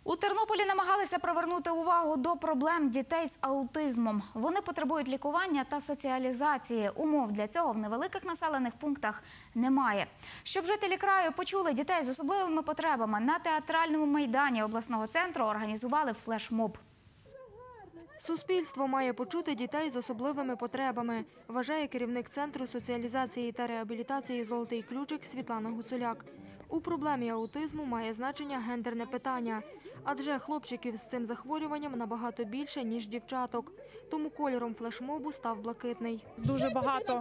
У Тернополі намагалися привернути увагу до проблем дітей з аутизмом. Вони потребують лікування та соціалізації. Умов для цього в невеликих населених пунктах немає. Щоб жителі краю почули дітей з особливими потребами, на театральному майдані обласного центру організували флешмоб. Суспільство має почути дітей з особливими потребами, вважає керівник Центру соціалізації та реабілітації «Золотий ключик» Світлана Гуцуляк. У проблемі аутизму має значення гендерне питання, адже хлопчиків з цим захворюванням набагато більше, ніж дівчаток. Тому кольором флешмобу став блакитний. Дуже багато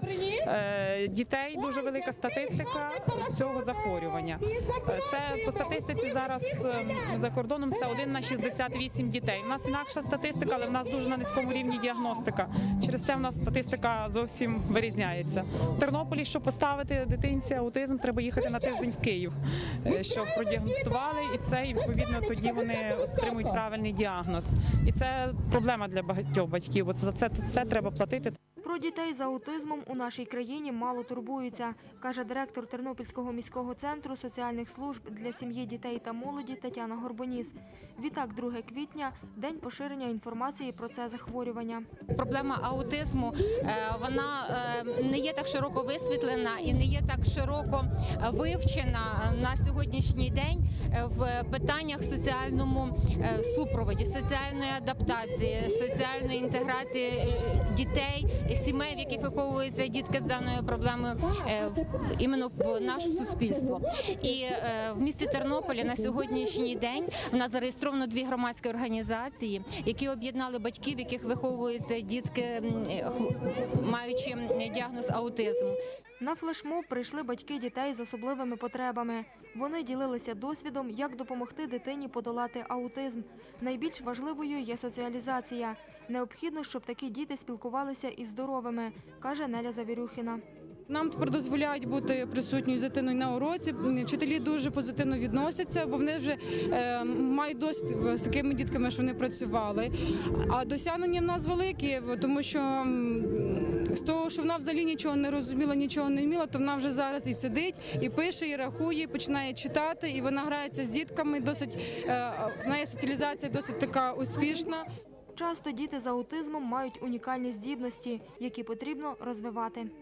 дітей, дуже велика статистика цього захворювання. Це по статистиці зараз за кордоном це 1 на 68 дітей. У нас інакша статистика, але в нас дуже на низькому рівні діагностика. Через це в нас статистика зовсім вирізняється. В Тернополі, щоб поставити дитинці аутизм, треба їхати на тиждень в Київ, щоб продіагностували, і це, і відповідно тоді вони отримують правильний діагноз. І це проблема для багатьох батьків, бо за це треба платити. Про дітей з аутизмом у нашій країні мало турбуються, каже директор Тернопільського міського центру соціальних служб для сім'ї, дітей та молоді Тетяна Горбоніс. Відтак 2 квітня – день поширення інформації про це захворювання. Проблема аутизму, вона не є так широко висвітлена і не є так широко вивчена на сьогоднішній день в питаннях соціальному супроводі, соціальної адаптації, соціальної інтеграції дітей, сімей, в яких виховуються дітки з даною проблемою, іменно в наше суспільство. І в місті Тернополі на сьогоднішній день у нас зареєстровано 2 громадські організації, які об'єднали батьків, в яких виховуються дітки, маючи діагноз аутизму. На флешмоб прийшли батьки дітей з особливими потребами. Вони ділилися досвідом, як допомогти дитині подолати аутизм. Найбільш важливою є соціалізація. Необхідно, щоб такі діти спілкувалися із здоровими, каже Неля Завірюхіна. Нам тепер дозволяють бути присутньою з дитиною на уроці. Вчителі дуже позитивно відносяться, бо вони вже мають досвід з такими дітками, що вони працювали. А досягнення в нас великі, тому що з того, що вона взагалі нічого не розуміла, нічого не вміла, то вона вже зараз і сидить, і пише, і рахує, і починає читати, і вона грається з дітками. В неї соціалізація досить така успішна. Часто діти з аутизмом мають унікальні здібності, які потрібно розвивати.